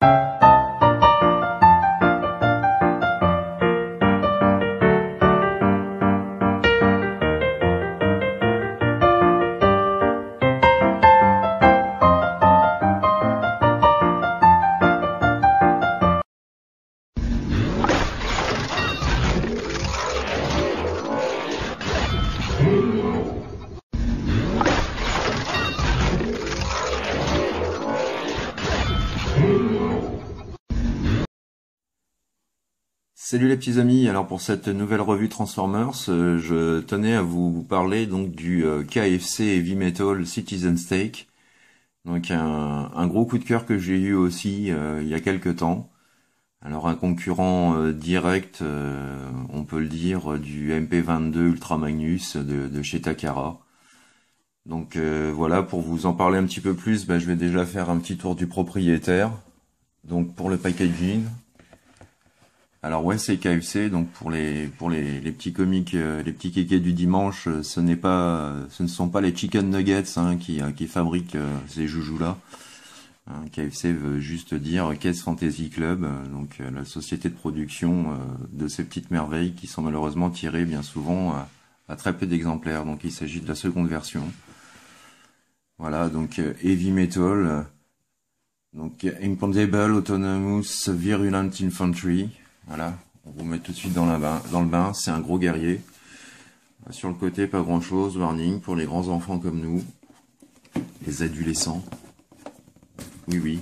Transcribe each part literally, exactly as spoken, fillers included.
Salut les petits amis, alors pour cette nouvelle revue Transformers, euh, je tenais à vous parler donc du euh, K F C Heavy Metal Citizen Steak. Donc un, un gros coup de cœur que j'ai eu aussi euh, il y a quelques temps. Alors un concurrent euh, direct, euh, on peut le dire, du M P vingt-deux Ultra Magnus de, de chez Takara. Donc euh, voilà, pour vous en parler un petit peu plus, bah, je vais déjà faire un petit tour du propriétaire. Donc pour le packaging. Alors ouais, c'est K F C, donc pour les pour les, les petits comiques, euh, les petits kékés du dimanche, euh, ce n'est pas, euh, ce ne sont pas les chicken nuggets hein, qui euh, qui fabriquent euh, ces joujoux là. Hein, K F C veut juste dire Caisse Fantasy Club, euh, donc euh, la société de production euh, de ces petites merveilles qui sont malheureusement tirées bien souvent à, à très peu d'exemplaires. Donc il s'agit de la seconde version. Voilà, donc euh, Heavy Metal, euh, donc Incondable Autonomous Virulent Infantry. Voilà, on vous met tout de suite dans, la bain, dans le bain, c'est un gros guerrier. Sur le côté, pas grand chose, warning pour les grands enfants comme nous, les adolescents. Oui, oui.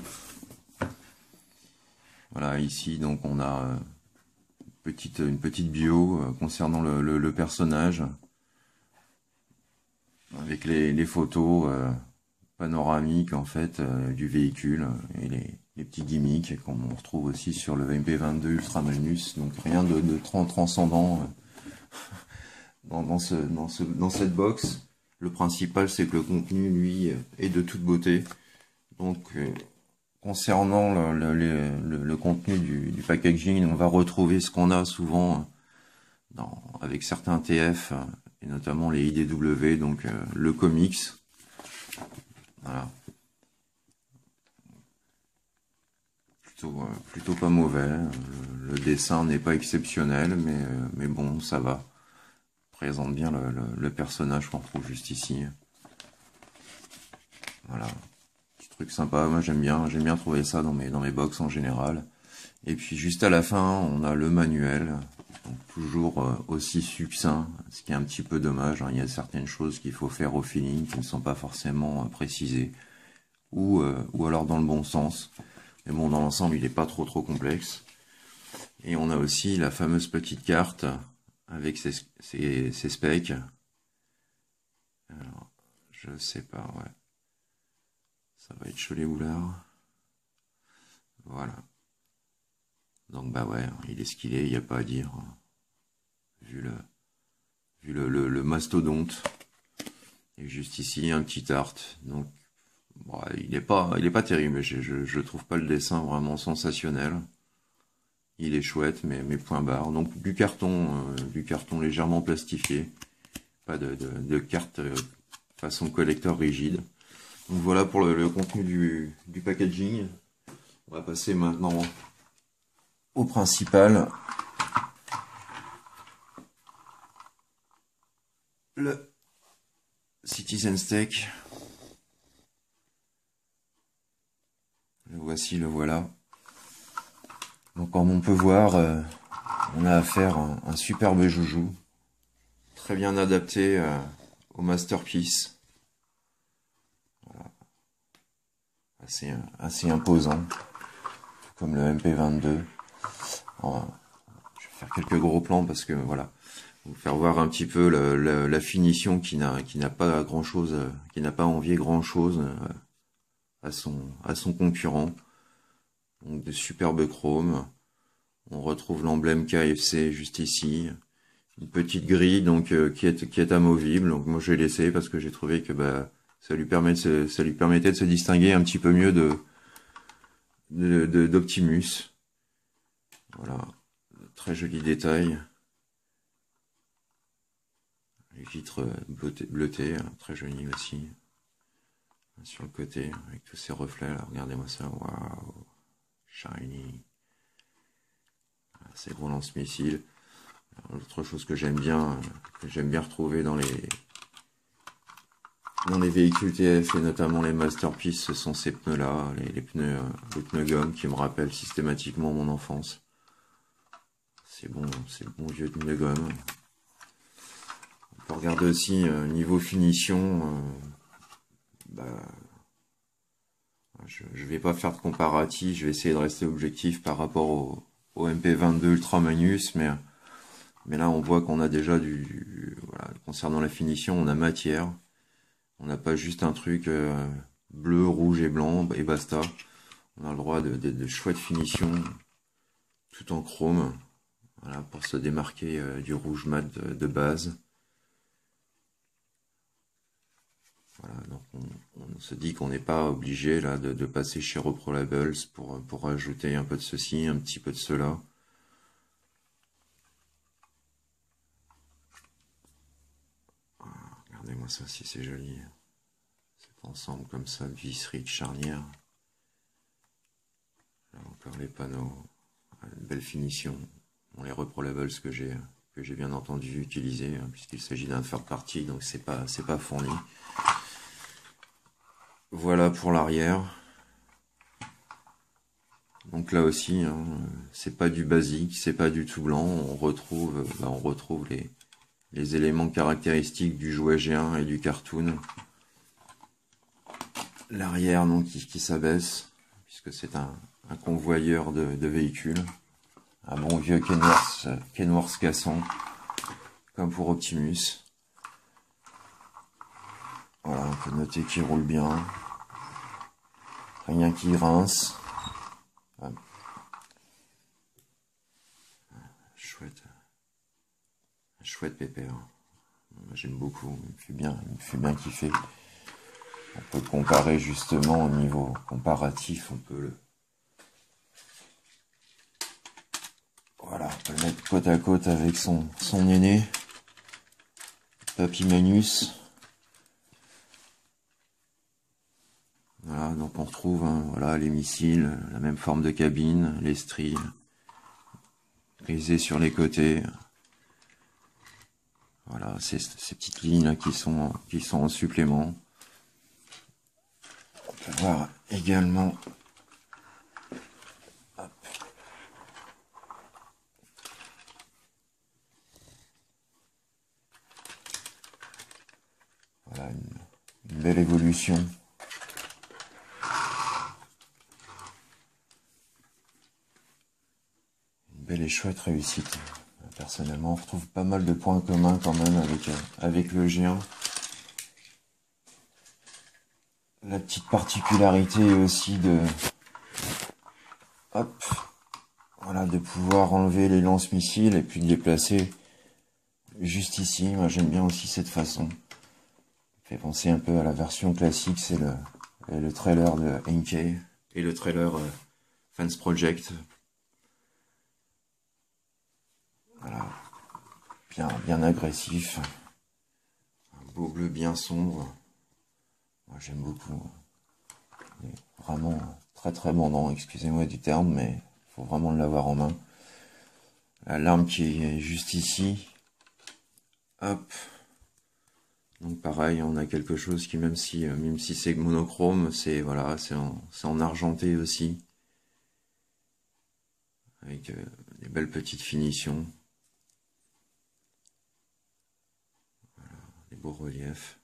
Voilà, ici, donc on a euh, petite, une petite bio euh, concernant le, le, le personnage, avec les, les photos euh, panoramiques en fait euh, du véhicule et les, les petits gimmicks qu'on retrouve aussi sur le M P vingt-deux Ultra Magnus, donc rien de, de transcendant euh, dans, dans, ce, dans, ce, dans cette box. Le principal, c'est que le contenu, lui, est de toute beauté. Donc, euh, concernant le, le, le, le contenu du, du packaging, on va retrouver ce qu'on a souvent dans, avec certains T F, et notamment les I D W, donc euh, le comics. Voilà. Plutôt, euh, plutôt pas mauvais. Le, le dessin n'est pas exceptionnel, mais, euh, mais bon, ça va. Présente bien le, le, le personnage qu'on retrouve juste ici. Voilà. Petit truc sympa, moi j'aime bien, j'aime bien trouver ça dans mes, dans mes box en général. Et puis juste à la fin, on a le manuel. Donc toujours euh, aussi succinct, ce qui est un petit peu dommage. Hein. Il y a certaines choses qu'il faut faire au feeling qui ne sont pas forcément euh, précisées. Ou, euh, ou alors dans le bon sens. Mais bon, dans l'ensemble, il n'est pas trop trop complexe. Et on a aussi la fameuse petite carte avec ses, ses, ses specs. Alors, je sais pas, ouais. Ça va être Cholet-Houlard. Voilà. Donc bah ouais, il est ce qu'il est, il n'y a pas à dire. Vu le, vu le, le, le mastodonte. Et juste ici, un petit art. Donc, bon, il n'est pas, il est pas terrible, mais je, je, je trouve pas le dessin vraiment sensationnel. Il est chouette, mais, mais point barre. Donc du carton, euh, du carton légèrement plastifié. Pas de, de, de carte euh, façon collector rigide. Donc voilà pour le, le contenu du, du packaging. On va passer maintenant au principal. Le Citizen Steak. Le voici, le voilà. Donc comme on peut voir, euh, on a affaire à un, un superbe joujou. Très bien adapté euh, au Masterpiece. Voilà. Assez, assez imposant. Comme le M P vingt-deux. Alors, je vais faire quelques gros plans parce que voilà. Vous faire voir un petit peu le, le, la finition qui n'a qui n'a pas grand chose, qui n'a pas envié grand chose à son à son concurrent. Donc de superbes chromes. On retrouve l'emblème K F C juste ici. Une petite grille donc euh, qui est qui est amovible. Donc moi j'ai laissé parce que j'ai trouvé que bah ça lui permet de se, ça lui permettait de se distinguer un petit peu mieux de de, de d'Optimus. Voilà, très joli détail. Les vitres bleutées, bleutées, très jolies aussi. Sur le côté, avec tous ces reflets là, regardez-moi ça, waouh, shiny. C'est gros lance-missiles. Autre chose que j'aime bien, que j'aime bien retrouver dans les dans les véhicules T F et notamment les masterpieces, ce sont ces pneus-là, les, les pneus, les pneus gomme qui me rappellent systématiquement mon enfance. C'est bon, c'est bon vieux pneus gomme. On peut regarder aussi euh, niveau finition. Euh, bah, je, je vais pas faire de comparatif, je vais essayer de rester objectif par rapport au, au M P vingt-deux Ultra Magnus, mais mais là on voit qu'on a déjà du voilà, concernant la finition, on a matière. On n'a pas juste un truc euh, bleu, rouge et blanc et basta. On a le droit de, de, de chouettes finitions, tout en chrome, voilà, pour se démarquer euh, du rouge mat de, de base. Voilà, donc on, on se dit qu'on n'est pas obligé là de, de passer chez Repro Labels pour, pour ajouter un peu de ceci, un petit peu de cela. Regardez-moi ça, si c'est joli. Cet ensemble comme ça, visserie de charnière. Là encore les panneaux, une belle finition. Bon, les Repro Labels que j'ai que j'ai bien entendu utiliser, hein, puisqu'il s'agit d'un third party, donc c'est pas c'est pas fourni. Voilà pour l'arrière. Donc là aussi, hein, c'est pas du basique, c'est pas du tout blanc. On retrouve, bah, on retrouve les les éléments caractéristiques du jouet G un et du cartoon. L'arrière donc qui, qui s'abaisse, puisque c'est un, un convoyeur de, de véhicules. Un bon vieux Kenworth, Kenworth cassant, comme pour Optimus. Voilà, on peut noter qu'il roule bien. Rien qui rince. Voilà. Chouette. Chouette pépère. J'aime beaucoup, il me fait bien, il me fait bien kiffer. On peut comparer justement au niveau comparatif, on peut le... Voilà, on peut le mettre côte à côte avec son, son aîné, Papy Manus. Voilà, donc on retrouve hein, voilà, les missiles, la même forme de cabine, les stries brisées sur les côtés. Voilà, ces, ces petites lignes là qui sont, qui sont en supplément. On peut voir également hop, voilà, une, une belle évolution. Une belle et chouette réussite. Personnellement, on retrouve pas mal de points communs quand même avec, euh, avec le G un. La petite particularité aussi de... Hop, voilà, de pouvoir enlever les lance-missiles et puis de les placer juste ici. Moi j'aime bien aussi cette façon. Ça fait penser un peu à la version classique, c'est le, le trailer de Enkei et le trailer euh, Fans Project. Voilà, bien, bien agressif. Un beau bleu bien sombre. Moi j'aime beaucoup. Vraiment très très bandant, excusez-moi du terme, mais il faut vraiment l'avoir en main. L'arme qui est juste ici. Hop. Donc pareil, on a quelque chose qui, même si même si c'est monochrome, c'est voilà, c'est en, c'est en argenté aussi. Avec euh, des belles petites finitions. Voilà, des beaux reliefs.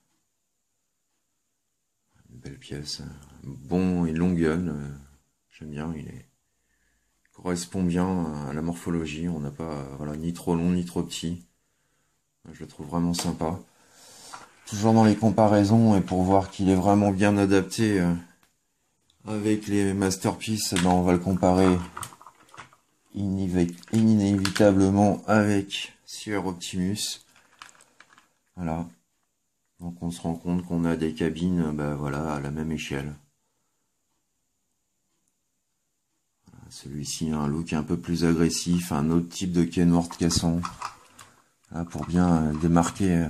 Une belle pièce. Bon et long gun. Euh, J'aime bien, il est correspond bien à la morphologie. On n'a pas voilà, ni trop long ni trop petit. Je le trouve vraiment sympa. Toujours dans les comparaisons et pour voir qu'il est vraiment bien adapté euh, avec les masterpieces, ben on va le comparer inévitablement avec Sieur Optimus. Voilà. Donc on se rend compte qu'on a des cabines ben voilà, à la même échelle. Celui-ci a un look un peu plus agressif, un autre type de Kenworth cassant. Là, pour bien démarquer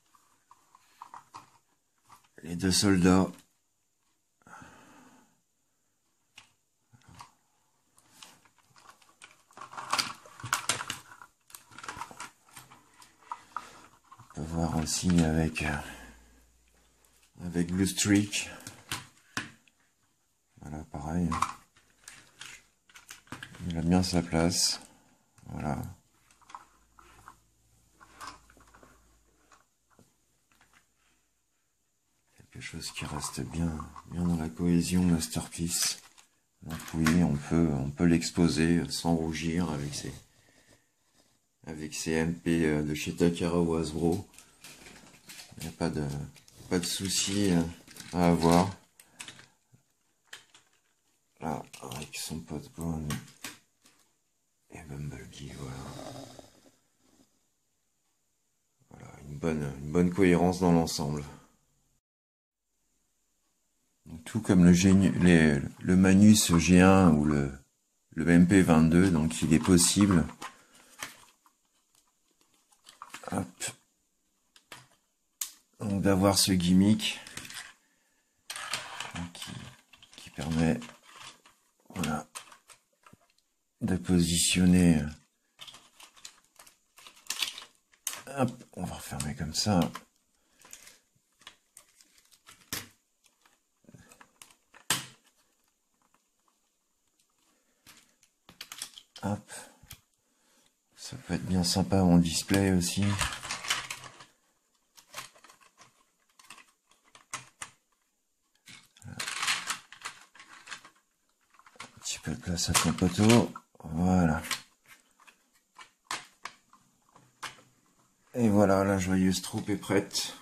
les deux soldats. aussi avec euh, avec Blue Streak. Voilà, pareil. Il a bien sa place. Voilà. Quelque chose qui reste bien, bien dans la cohésion Masterpiece. Donc oui, on peut, on peut l'exposer sans rougir avec ses, avec ses M P de chez Takara ou Hasbro. Il n'y a pas de, pas de souci à avoir. Là, avec son pote Bone et Bumblebee, voilà. Voilà, une bonne, une bonne cohérence dans l'ensemble. Tout comme le, G, les, le Manus G un ou le, le M P vingt-deux, donc il est possible d'avoir ce gimmick qui, qui permet, voilà, de positionner. Hop, on va refermer comme ça. Hop. Ça peut être bien sympa en display aussi. Un petit peu de place à ton poteau. Voilà. Et voilà, la joyeuse troupe est prête.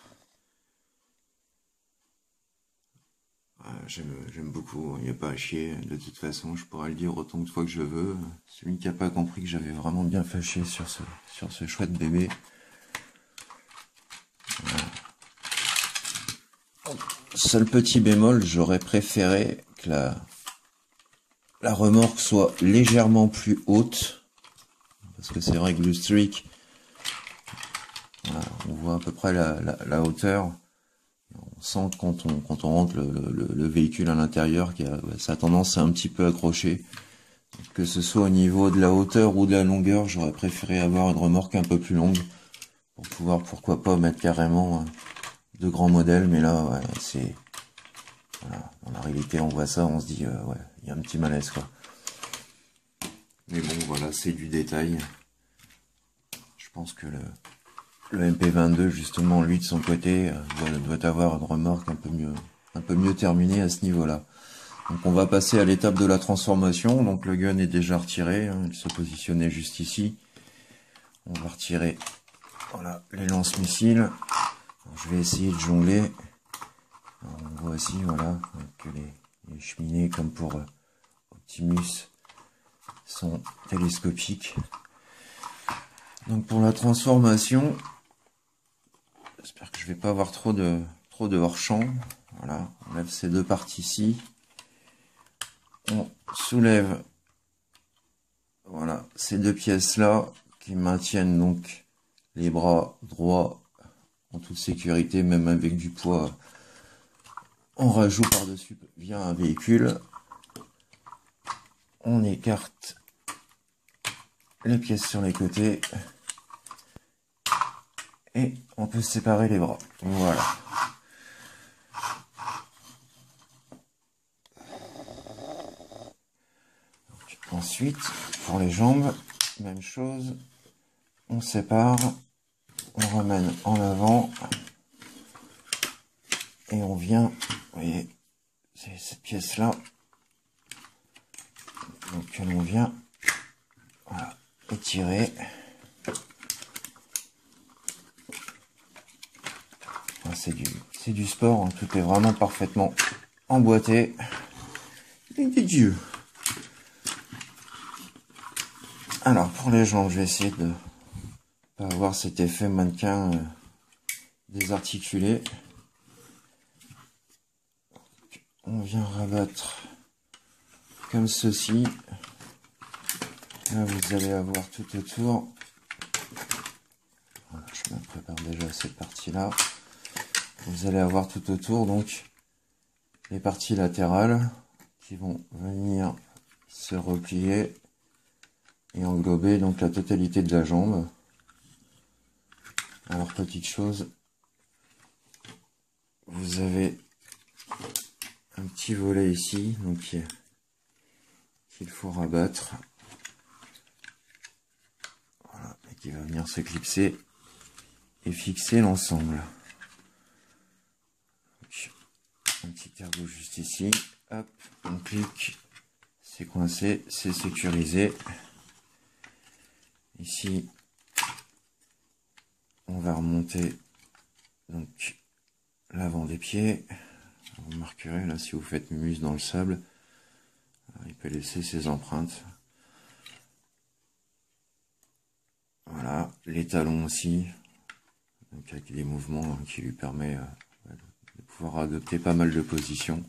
J'aime beaucoup, il n'y a pas à chier. De toute façon, je pourrais le dire autant de fois que je veux. Celui qui n'a pas compris que j'avais vraiment bien fâché sur ce, sur ce chouette bébé. Voilà. Seul petit bémol, j'aurais préféré que la, la remorque soit légèrement plus haute. Parce que c'est vrai que le streak, voilà, on voit à peu près la, la, la hauteur. On sent quand on, quand on rentre le, le, le véhicule à l'intérieur, qu'il a ça a tendance à un petit peu accrocher. Que ce soit au niveau de la hauteur ou de la longueur, j'aurais préféré avoir une remorque un peu plus longue pour pouvoir, pourquoi pas, mettre carrément de grands modèles. Mais là, ouais, c'est voilà, dans la réalité, on voit ça, on se dit, euh, ouais, il y a un petit malaise, quoi. Mais bon, voilà, c'est du détail. Je pense que le Le M P vingt-deux, justement, lui, de son côté, doit, doit avoir une remorque un peu mieux, un peu mieux terminée à ce niveau-là. Donc, on va passer à l'étape de la transformation. Donc, le gun est déjà retiré. Hein, il se positionnait juste ici. On va retirer, voilà, les lance-missiles. Je vais essayer de jongler. Alors, on voit aussi, voilà, que les, les cheminées, comme pour euh, Optimus, sont télescopiques. Donc, pour la transformation, j'espère que je vais pas avoir trop de trop de hors-champ. Voilà, on lève ces deux parties-ci. On soulève, voilà, ces deux pièces-là qui maintiennent donc les bras droits en toute sécurité, même avec du poids en rajout par-dessus via un véhicule. On écarte les pièces sur les côtés. Et on peut séparer les bras. Voilà. Donc, ensuite, pour les jambes, même chose. On sépare. On ramène en avant. Et on vient, vous voyez, c'est cette pièce-là. Donc, on vient, voilà, étirer. C'est du, c'est du sport, hein. Tout est vraiment parfaitement emboîté. Et des dieux. Alors, pour les jambes, je vais essayer de pas avoir cet effet mannequin euh, désarticulé. On vient rabattre comme ceci. Là, vous allez avoir tout autour. Voilà, je me prépare déjà cette partie-là. Vous allez avoir tout autour donc les parties latérales qui vont venir se replier et englober donc la totalité de la jambe. Alors, petite chose, vous avez un petit volet ici, donc qu'il faut rabattre. Voilà, et qui va venir se clipser et fixer l'ensemble. Un petit ergot juste ici. Hop, on clique, c'est coincé, c'est sécurisé. Ici, on va remonter donc l'avant des pieds. Vous remarquerez là, si vous faites mumuse dans le sable, il peut laisser ses empreintes. Voilà, les talons aussi, donc avec des mouvements qui lui permet euh, de pouvoir adopter pas mal de positions.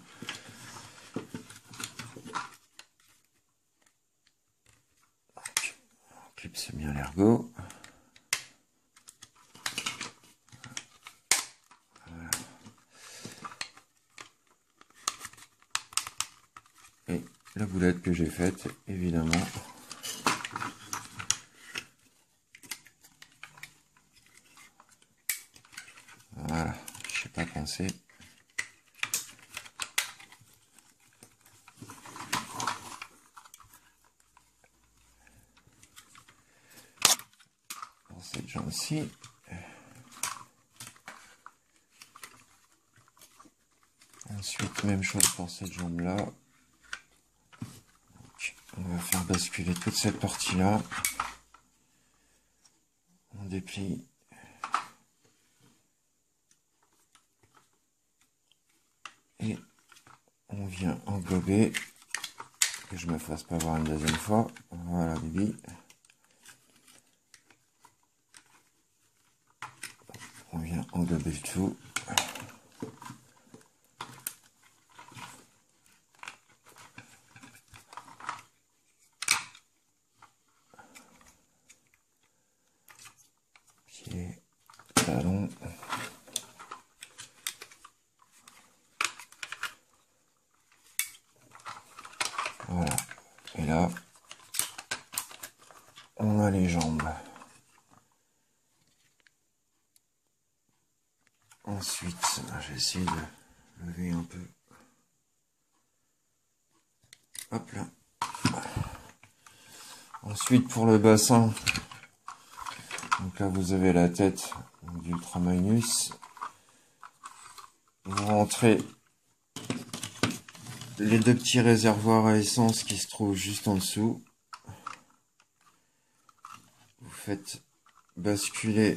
On clipse bien l'ergot. Voilà. Et la boulette que j'ai faite, évidemment. Voilà, je sais pas penser. Pour cette jambe-ci. Ensuite, même chose pour cette jambe-là. On va faire basculer toute cette partie-là. On déplie. Et on vient englober. Que je me fasse pas voir une deuxième fois. Voilà, baby. On vient englober le tout. Pied, talon. Voilà. Et là, on a les jambes. Ensuite, je vais essayer de lever un peu. Hop là. Ensuite, pour le bassin, donc là vous avez la tête d'Ultra Magnus. Vous rentrez les deux petits réservoirs à essence qui se trouvent juste en dessous. Vous faites basculer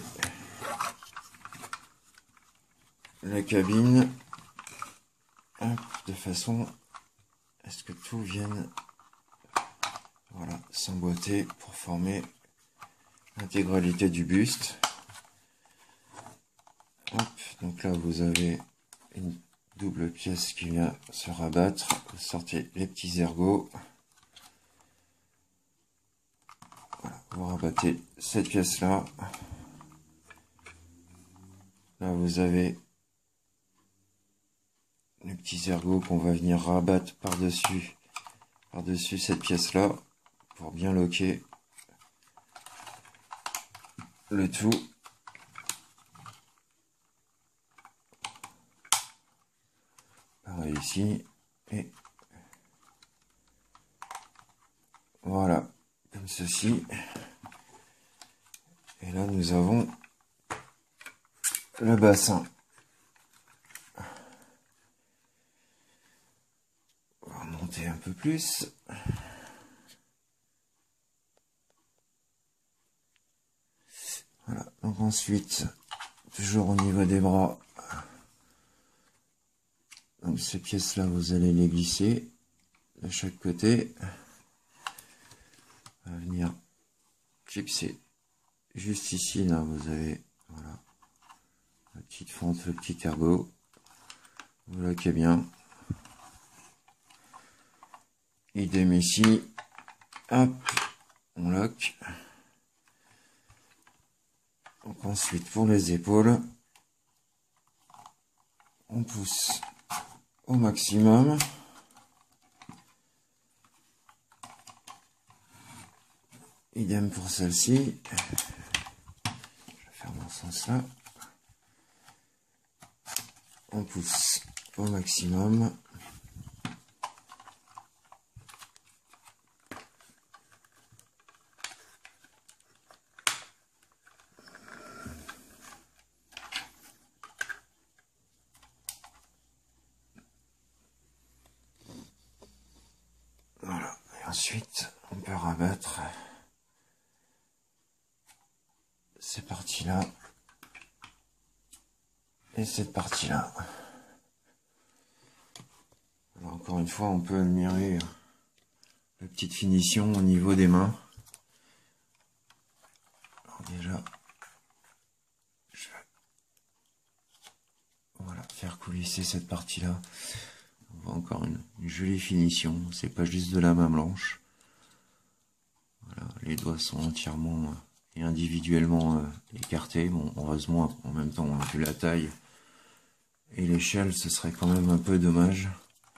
la cabine, hop, de façon à ce que tout vienne, voilà, s'emboîter pour former l'intégralité du buste. Hop, donc là vous avez une double pièce qui vient se rabattre. Vous sortez les petits ergots. Voilà, vous rabattez cette pièce là. Là vous avez les petits ergots qu'on va venir rabattre par-dessus par-dessus cette pièce là pour bien loquer le tout. Pareil ici, et voilà, comme ceci. Et là nous avons le bassin. On va remonter un peu plus. Voilà, donc ensuite, toujours au niveau des bras, donc ces pièces là vous allez les glisser de chaque côté. On va venir clipser juste ici, là vous avez, voilà, la petite fente, le petit ergot. Vous loquez bien. Idem ici. Hop, on lock. Donc ensuite pour les épaules, on pousse au maximum. Idem pour celle-ci. Je vais faire dans ce sens là. on pousse au maximum. Voilà, et ensuite on peut rabattre ces parties-là et cette partie-là. Alors encore une fois, on peut admirer la petite finition au niveau des mains. Alors déjà, je vais voilà, faire coulisser cette partie-là. On voit encore une, une jolie finition. C'est pas juste de la main blanche. Voilà, les doigts sont entièrement euh, et individuellement euh, écartés. Bon, heureusement, en même temps, vu la taille et l'échelle, ce serait quand même un peu dommage.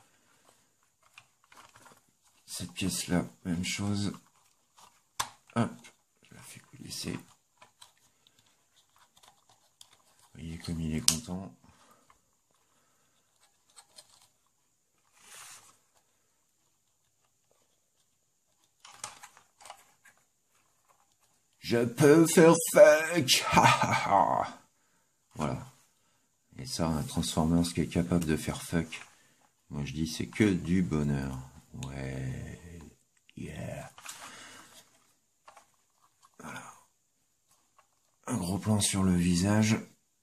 Cette pièce-là, même chose. Hop, je la fais coulisser. Vous voyez comme il est content. Je peux faire fuck. Voilà. Et ça, un Transformers qui est capable de faire fuck, moi je dis c'est que du bonheur. Ouais. Yeah. Voilà. Un gros plan sur le visage.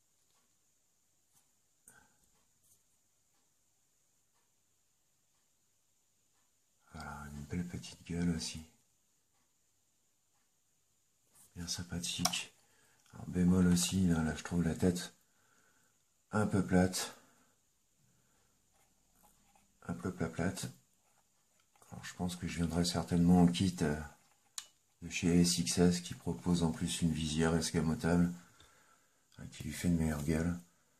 Voilà, une belle petite gueule aussi. Bien sympathique. Un bémol aussi, là, là je trouve la tête un peu plate. Un peu plat plate. Alors, je pense que je viendrai certainement en kit euh, de chez S X S qui propose en plus une visière escamotable hein, qui lui fait une meilleure gueule.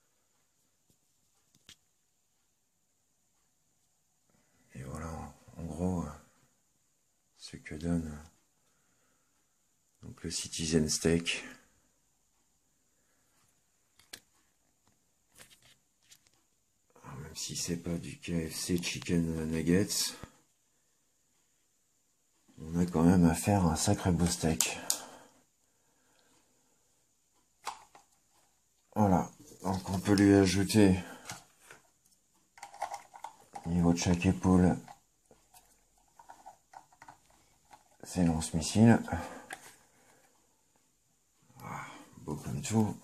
Et voilà, en gros, euh, ce que donne euh, donc le Citizen Steak. Alors, même si c'est pas du K F C Chicken Nuggets, on a quand même à faire un sacré beau steak. Voilà, donc on peut lui ajouter au niveau de chaque épaule ses lance-missiles. Ah, beau comme tout.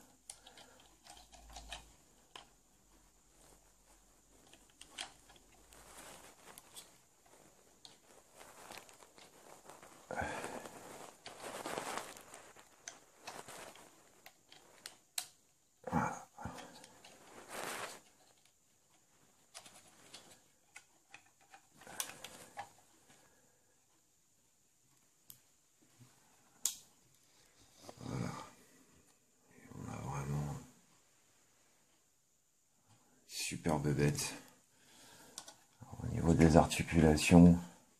Superbe bête. Au niveau des articulations,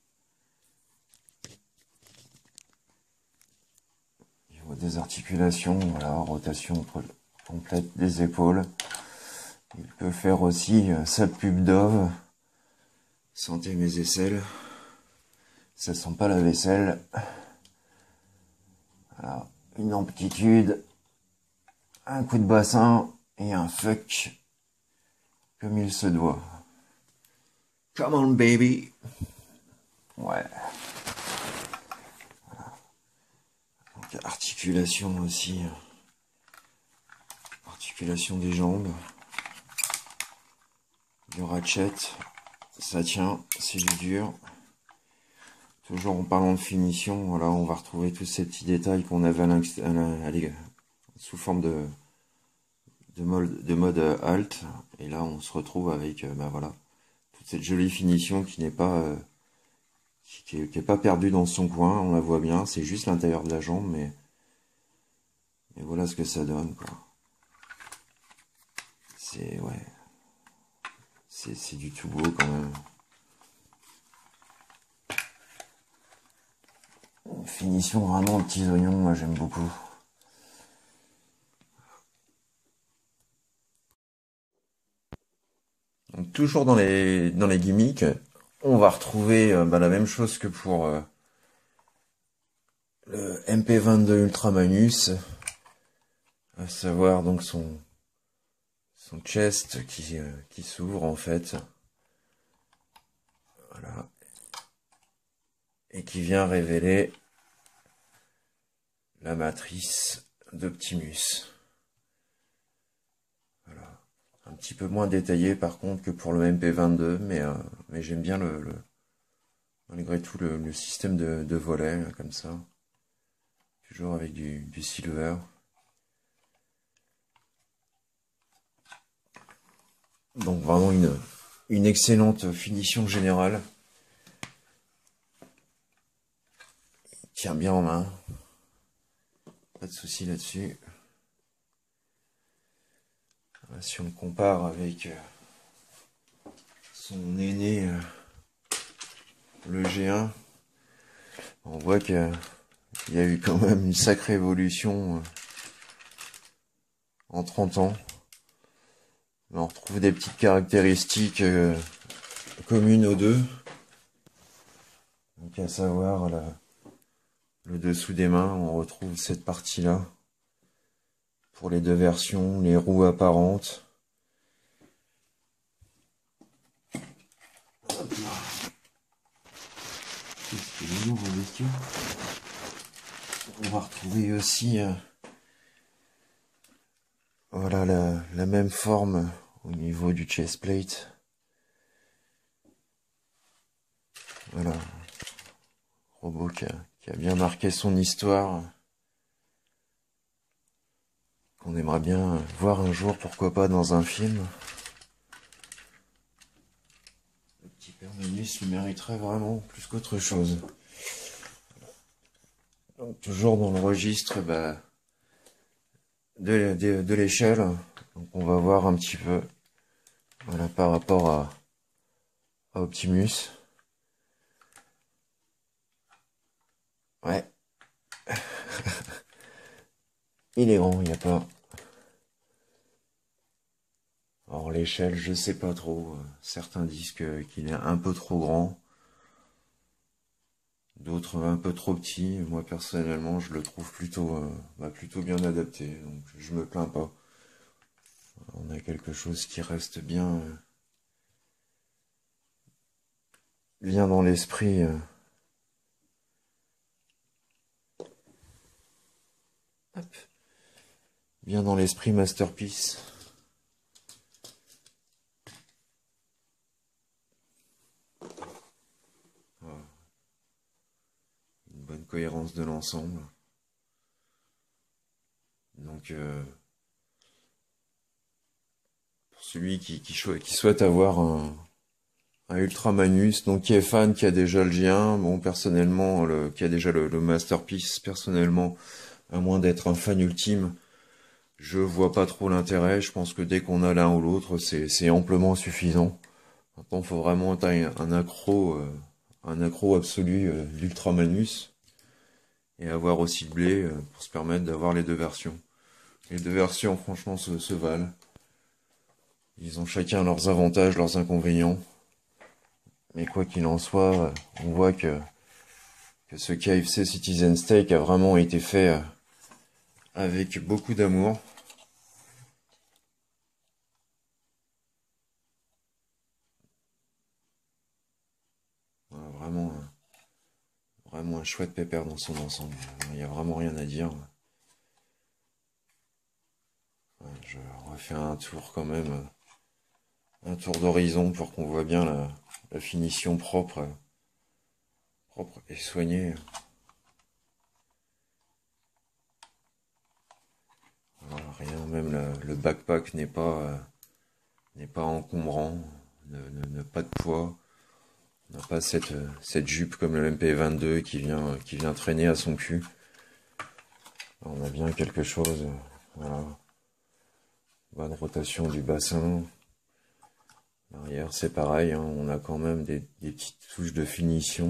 au niveau des articulations, voilà, rotation complète des épaules. Il peut faire aussi euh, sa pub Dove. Sentez mes aisselles. Ça sent pas la vaisselle. Voilà, une amplitude, un coup de bassin et un fuck comme il se doit. Come on baby. Ouais. Voilà. Donc articulation aussi. Articulation des jambes. Du ratchet. Ça tient, c'est du dur. Toujours en parlant de finition, voilà, on va retrouver tous ces petits détails qu'on avait à à sous forme de, de, mode, de mode alt. Et là, on se retrouve avec, euh, ben voilà, toute cette jolie finition qui n'est pas, euh, qui, est, qui est pas perdue dans son coin. On la voit bien, c'est juste l'intérieur de la jambe, mais, mais voilà ce que ça donne, quoi. C'est, ouais, c'est du tout beau quand même. Une finition vraiment aux petits oignons, moi j'aime beaucoup. toujours dans les dans les gimmicks, on va retrouver euh, bah, la même chose que pour euh, le M P vingt-deux Ultra Magnus, à savoir donc son son chest qui euh, qui s'ouvre en fait, voilà, et qui vient révéler la matrice d'Optimus. Voilà. Un petit peu moins détaillé par contre que pour le M P vingt-deux, mais, euh, mais j'aime bien le, le malgré tout le, le système de, de volet, là, comme ça. Toujours avec du, du silver. Donc vraiment une, une excellente finition générale. Il tient bien en main. Pas de souci là-dessus. Si on le compare avec son aîné, le G un, on voit qu'il y a eu quand même une sacrée évolution en trente ans. On retrouve des petites caractéristiques communes aux deux. Donc à savoir la, le dessous des mains, on retrouve cette partie-là. Pour les deux versions, les roues apparentes. Hop là. Qu'est-ce qu'il est lourd avec eux. On va retrouver aussi euh, voilà la, la même forme au niveau du chest plate. Voilà. Robot qui a, qui a bien marqué son histoire. Qu'on aimerait bien voir un jour, pourquoi pas, dans un film. Le petit Père Magnus le mériterait vraiment plus qu'autre chose. Donc, toujours dans le registre bah, de, de, de l'échelle. Donc on va voir un petit peu voilà, par rapport à, à Optimus. Ouais. Il est grand, il n'y a pas. Alors l'échelle, je sais pas trop. Certains disent que, qu'il est un peu trop grand. D'autres un peu trop petit. Moi personnellement, je le trouve plutôt, euh, bah, plutôt bien adapté. Donc je me plains pas. On a quelque chose qui reste bien, euh, bien dans l'esprit. Euh. Hop. Bien dans l'esprit masterpiece. Voilà. Une bonne cohérence de l'ensemble. Donc, euh, pour celui qui, qui, qui souhaite avoir un, un Ultra Magnus, donc qui est fan, qui a déjà le G un, bon, personnellement, le, qui a déjà le, le masterpiece, personnellement, à moins d'être un fan ultime, je vois pas trop l'intérêt. Je pense que dès qu'on a l'un ou l'autre, c'est amplement suffisant. Maintenant, il faut vraiment être un, un accro, euh, un accro absolu euh, d'Ultra Magnus, et avoir aussi le blé euh, pour se permettre d'avoir les deux versions. Les deux versions, franchement, se, se valent. Ils ont chacun leurs avantages, leurs inconvénients. Mais quoi qu'il en soit, on voit que, que ce K F C Citizen Steak a vraiment été fait euh, avec beaucoup d'amour. Voilà, vraiment, euh, vraiment un chouette pépère dans son ensemble. Il n'y a vraiment rien à dire. Ouais, je refais un tour quand même. Un tour d'horizon pour qu'on voit bien la, la finition propre, propre et soignée. Voilà, rien, même le, le backpack n'est pas euh, n'est pas encombrant, ne, ne, ne pas de poids. On n'a pas cette, cette jupe comme le M P vingt-deux qui vient qui vient traîner à son cul. On a bien quelque chose. Voilà. Bonne rotation du bassin. L'arrière, c'est pareil, hein, on a quand même des, des petites touches de finition.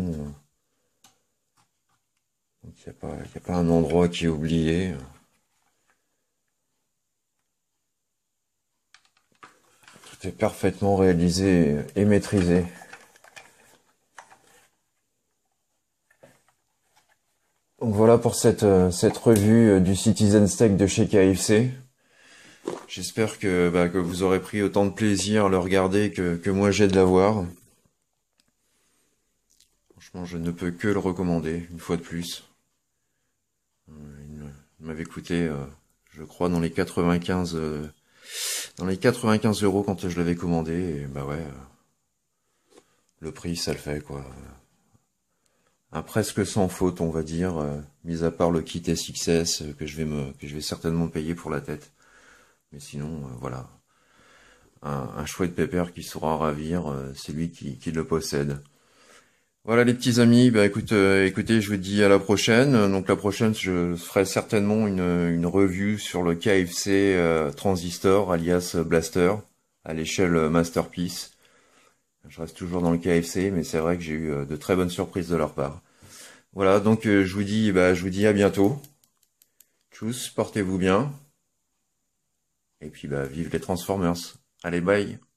Donc il n'y a pas, y a pas un endroit qui est oublié. tout est parfaitement réalisé et maîtrisé. Donc voilà pour cette, cette revue du Citizen Steak de chez K F C. J'espère que, bah, que vous aurez pris autant de plaisir à le regarder que, que moi j'ai de l'avoir. Franchement, je ne peux que le recommander, une fois de plus. Il m'avait coûté, euh, je crois, dans les quatre-vingt-quinze, euh, dans les quatre-vingt-quinze euros quand je l'avais commandé. Et bah ouais, euh, le prix, ça le fait, quoi. Un presque sans faute, on va dire, euh, mis à part le kit S X S euh, que je vais me, que je vais certainement payer pour la tête. Mais sinon, euh, voilà. Un, un chouette pépère qui saura ravir, euh, c'est lui qui, qui le possède. Voilà les petits amis, bah écoute, euh, écoutez, je vous dis à la prochaine. Donc la prochaine, je ferai certainement une, une review sur le K F C euh, Transistor, alias Blaster, à l'échelle Masterpiece. Je reste toujours dans le K F C, mais c'est vrai que j'ai eu euh, de très bonnes surprises de leur part. Voilà, donc euh, je vous dis, bah je vous dis à bientôt. Tchuss, portez-vous bien. Et puis bah vive les Transformers. Allez, bye.